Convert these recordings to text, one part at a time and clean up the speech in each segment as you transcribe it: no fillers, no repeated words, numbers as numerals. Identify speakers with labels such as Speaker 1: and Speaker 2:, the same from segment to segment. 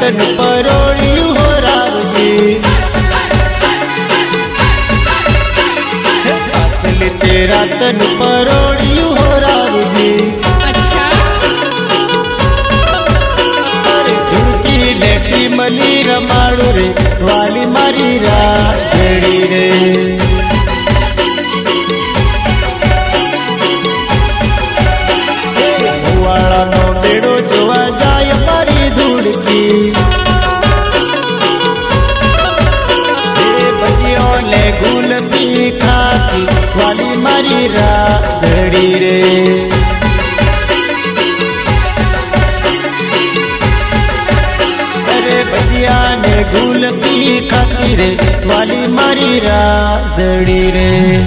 Speaker 1: रातन परोड़ियू हो रावजी। असली तेरा तन परोड़ियू हो रावजी।
Speaker 2: अच्छा
Speaker 1: धुड़की लेटी मली रमाड़ू रे वाली मारी राजड़ी रे। भुवाड़ा नो बेड़ो जोवा जाय मारी धुड़की। बजियों ले गुल पी खाती वाली मारी राजड़ी रे। बजिया ने गुल पी खाती रे वाली मारी राजड़ी रे।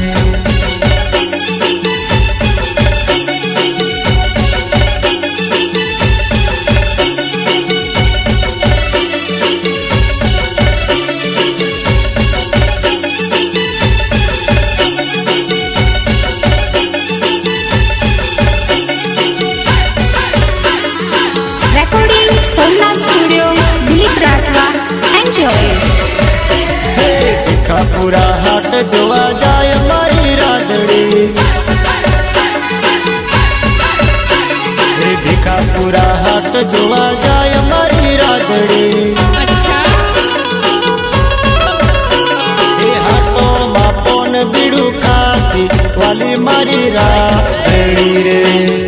Speaker 2: recording Somnath studio Dilip Rathwa enjoy.
Speaker 1: दिखा पूरा हाट जोवा जाय मारी राजड़ी। दिखा पूरा हाट जोवा जाय मारी राजड़ी।
Speaker 2: अच्छा
Speaker 1: हाटो मापोन बीड़ू खाती वाली मारी राजड़ी रे।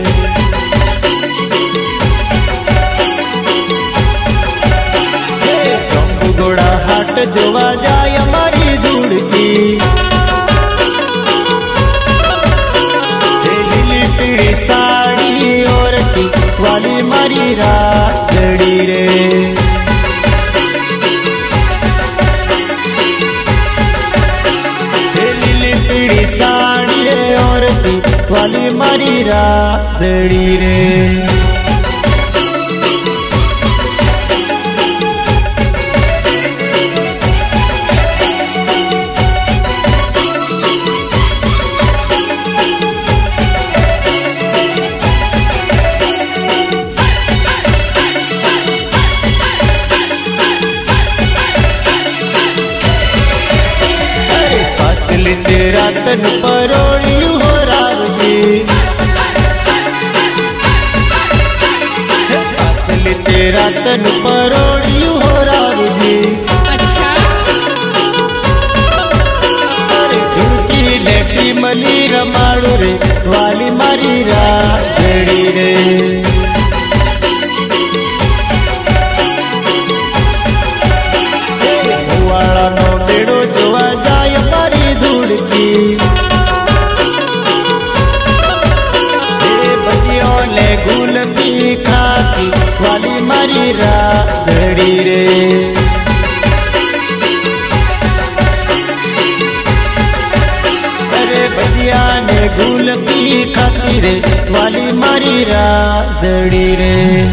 Speaker 1: हाट जोवा जाय मारी धुड़की। लीली पीड़ी साड़ी औरती वाली मारी राजड़ी रे। लीली पीड़ी साड़ी रे औरती वाली मारी राजड़ी रे। असली तेरा तन परोड़ियू हो रावजी। असली तेरा तन परोड़ियू हो रावजी।
Speaker 2: अच्छा
Speaker 1: धुड़की लेटी मली रमाड़ू रे वाली मारी राजड़ी रे। भुवाड़ा नो बेड़ो जोवा जाय मारी धुड़की। बजियों ले गुल पी खाती वाली मारी राजड़ी रे। बजिया ने गुल पी खाती रे वाली मारी राजड़ी रे।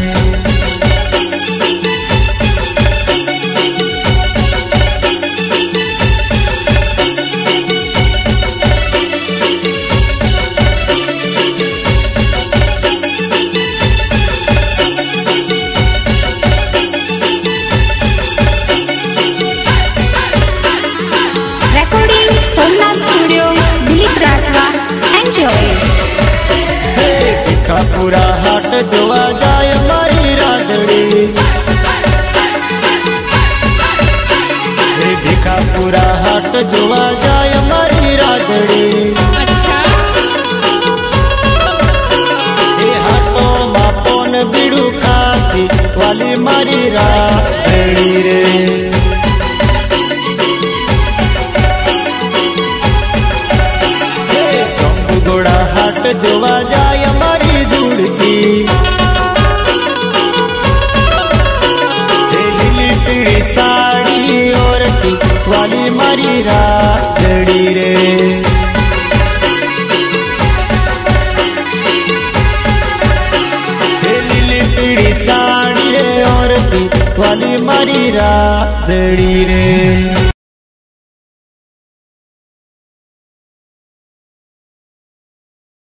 Speaker 2: recording Somnath studio Dilip Rathwa enjoy.
Speaker 1: दिखा पूरा हाट जोवा जाय मारी राजड़ी। दिखा पूरा हाट जोवा जाय मारी राजड़ी।
Speaker 2: अच्छा
Speaker 1: हाटो मापोन बीड़ू खाती वाली मारी राजड़ी रे। हाट जोवा जाय मारी धुड़की। लीली पीड़ी साड़ी औरती वाली मारी राजड़ी रे। लीली पीड़ी साड़ी रे औरती वाली मारी राजड़ी रे।